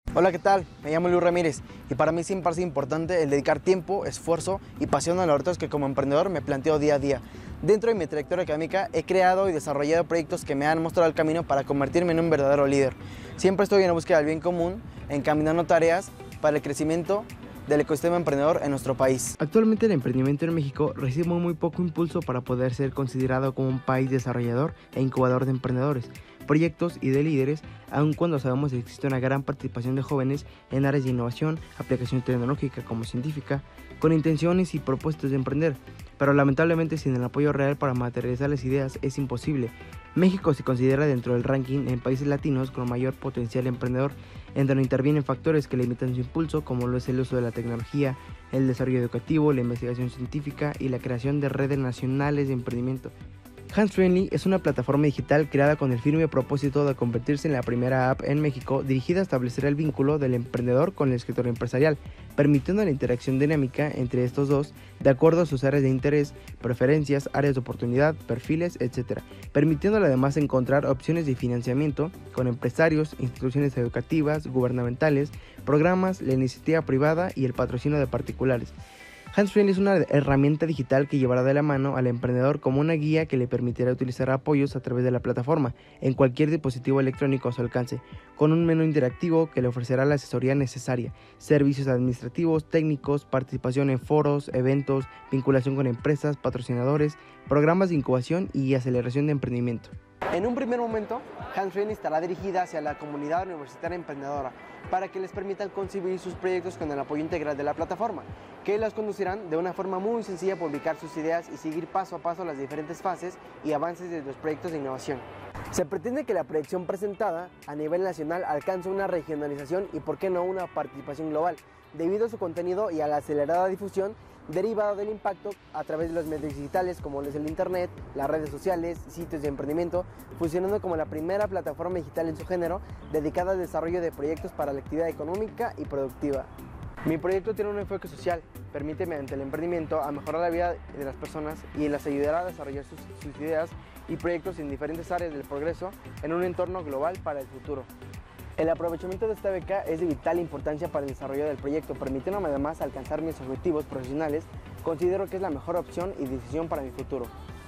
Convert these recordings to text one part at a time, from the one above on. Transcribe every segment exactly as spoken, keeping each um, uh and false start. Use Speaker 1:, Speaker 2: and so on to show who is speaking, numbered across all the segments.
Speaker 1: Hola, ¿qué tal? Me llamo Luis Ramírez y para mí siempre ha sido importante el dedicar tiempo, esfuerzo y pasión a los retos que como emprendedor me planteo día a día. Dentro de mi trayectoria académica he creado y desarrollado proyectos que me han mostrado el camino para convertirme en un verdadero líder. Siempre estoy en la búsqueda del bien común, encaminando tareas para el crecimiento del ecosistema emprendedor en nuestro país.
Speaker 2: Actualmente el emprendimiento en México recibe muy poco impulso para poder ser considerado como un país desarrollador e incubador de emprendedores, proyectos y de líderes, aun cuando sabemos que existe una gran participación de jóvenes en áreas de innovación, aplicación tecnológica como científica, con intenciones y propósitos de emprender, pero lamentablemente sin el apoyo real para materializar las ideas es imposible. México se considera dentro del ranking en países latinos con mayor potencial emprendedor, en donde intervienen factores que limitan su impulso, como lo es el uso de la tecnología, el desarrollo educativo, la investigación científica y la creación de redes nacionales de emprendimiento. Hands Friendly es una plataforma digital creada con el firme propósito de convertirse en la primera app en México dirigida a establecer el vínculo del emprendedor con el escritor empresarial, permitiendo la interacción dinámica entre estos dos de acuerdo a sus áreas de interés, preferencias, áreas de oportunidad, perfiles, etcétera, permitiéndole además encontrar opciones de financiamiento con empresarios, instituciones educativas, gubernamentales, programas, la iniciativa privada y el patrocinio de particulares. Hands Friendly es una herramienta digital que llevará de la mano al emprendedor como una guía que le permitirá utilizar apoyos a través de la plataforma en cualquier dispositivo electrónico a su alcance, con un menú interactivo que le ofrecerá la asesoría necesaria, servicios administrativos, técnicos, participación en foros, eventos, vinculación con empresas, patrocinadores, programas de incubación y aceleración de emprendimiento.
Speaker 1: En un primer momento, Hands Friendly estará dirigida hacia la comunidad universitaria emprendedora para que les permitan concebir sus proyectos con el apoyo integral de la plataforma, que las conducirán de una forma muy sencilla a publicar sus ideas y seguir paso a paso las diferentes fases y avances de los proyectos de innovación. Se pretende que la proyección presentada a nivel nacional alcance una regionalización y, por qué no, una participación global, debido a su contenido y a la acelerada difusión derivado del impacto a través de los medios digitales como es el internet, las redes sociales, sitios de emprendimiento, funcionando como la primera plataforma digital en su género dedicada al desarrollo de proyectos para la actividad económica y productiva. Mi proyecto tiene un enfoque social, permite mediante el emprendimiento a mejorar la vida de las personas y las ayudará a desarrollar sus, sus ideas y proyectos en diferentes áreas del progreso en un entorno global para el futuro. El aprovechamiento de esta beca es de vital importancia para el desarrollo del proyecto, permitiéndome además alcanzar mis objetivos profesionales. Considero que es la mejor opción y decisión para mi futuro.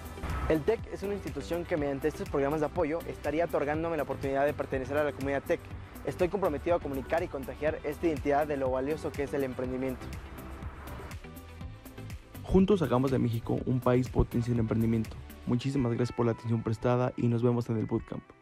Speaker 1: El TEC es una institución que mediante estos programas de apoyo estaría otorgándome la oportunidad de pertenecer a la comunidad TEC. Estoy comprometido a comunicar y contagiar esta identidad de lo valioso que es el emprendimiento.
Speaker 2: Juntos hagamos de México un país potencia en emprendimiento. Muchísimas gracias por la atención prestada y nos vemos en el bootcamp.